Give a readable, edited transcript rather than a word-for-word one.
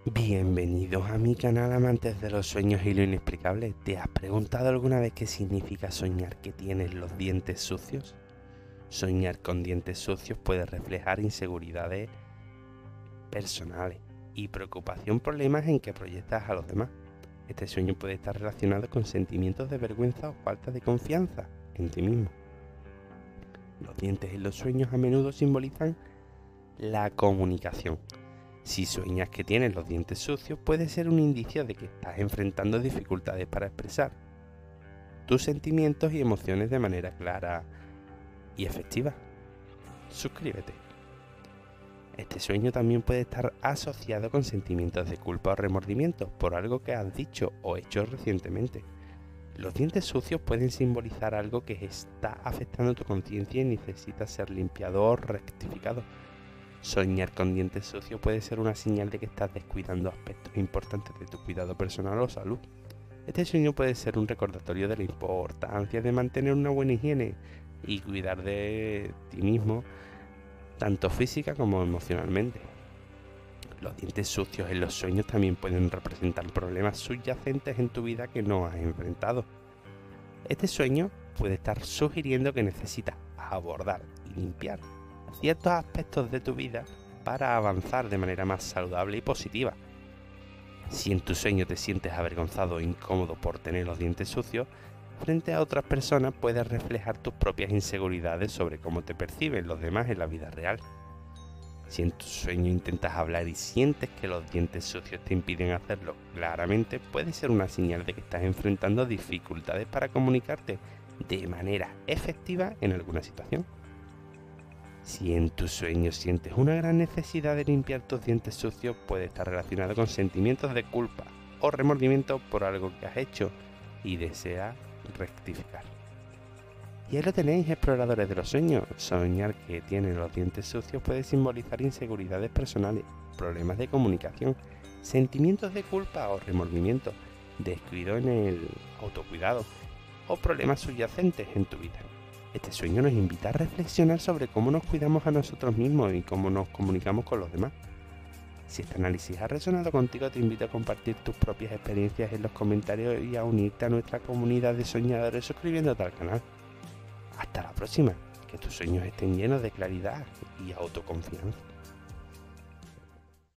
Bienvenidos a mi canal amantes de los sueños y lo inexplicable. ¿Te has preguntado alguna vez qué significa soñar que tienes los dientes sucios? Soñar con dientes sucios puede reflejar inseguridades personales y preocupación por la imagen que proyectas a los demás. Este sueño puede estar relacionado con sentimientos de vergüenza o falta de confianza en ti mismo. Los dientes en los sueños a menudo simbolizan la comunicación. Si sueñas que tienes los dientes sucios, puede ser un indicio de que estás enfrentando dificultades para expresar tus sentimientos y emociones de manera clara y efectiva. Suscríbete. Este sueño también puede estar asociado con sentimientos de culpa o remordimiento por algo que has dicho o hecho recientemente. Los dientes sucios pueden simbolizar algo que está afectando tu conciencia y necesita ser limpiado o rectificado. Soñar con dientes sucios puede ser una señal de que estás descuidando aspectos importantes de tu cuidado personal o salud. Este sueño puede ser un recordatorio de la importancia de mantener una buena higiene y cuidar de ti mismo, tanto física como emocionalmente. Los dientes sucios en los sueños también pueden representar problemas subyacentes en tu vida que no has enfrentado. Este sueño puede estar sugiriendo que necesitas abordar y limpiar ciertos aspectos de tu vida para avanzar de manera más saludable y positiva. Si en tu sueño te sientes avergonzado o incómodo por tener los dientes sucios, frente a otras personas puedes reflejar tus propias inseguridades sobre cómo te perciben los demás en la vida real. Si en tu sueño intentas hablar y sientes que los dientes sucios te impiden hacerlo claramente, puede ser una señal de que estás enfrentando dificultades para comunicarte de manera efectiva en alguna situación. Si en tus sueños sientes una gran necesidad de limpiar tus dientes sucios, puede estar relacionado con sentimientos de culpa o remordimiento por algo que has hecho y deseas rectificar. Y ahí lo tenéis, exploradores de los sueños. Soñar que tienes los dientes sucios puede simbolizar inseguridades personales, problemas de comunicación, sentimientos de culpa o remordimiento, descuido en el autocuidado o problemas subyacentes en tu vida. Este sueño nos invita a reflexionar sobre cómo nos cuidamos a nosotros mismos y cómo nos comunicamos con los demás. Si este análisis ha resonado contigo, te invito a compartir tus propias experiencias en los comentarios y a unirte a nuestra comunidad de soñadores suscribiéndote al canal. Hasta la próxima, que tus sueños estén llenos de claridad y autoconfianza.